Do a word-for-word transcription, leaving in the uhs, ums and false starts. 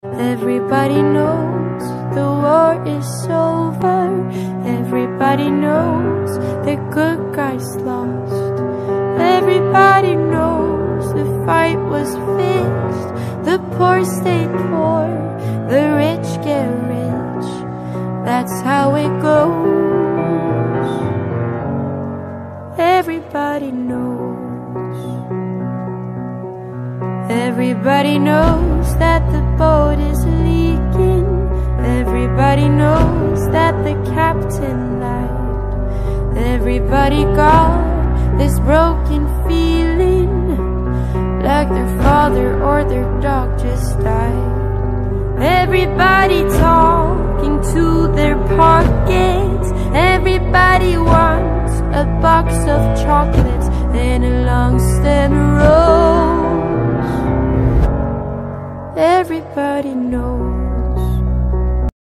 Everybody knows the war is over. Everybody knows the good guys lost. Everybody knows the fight was fixed. The poor stay poor, the rich get rich. That's how it goes. Everybody knows. Everybody knows that the boat is leaking. Everybody knows that the captain lied. Everybody got this broken feeling, like their father or their dog just died. Everybody talking to their pockets. Everybody wants a box of chocolates and a long stem rose. Everybody knows.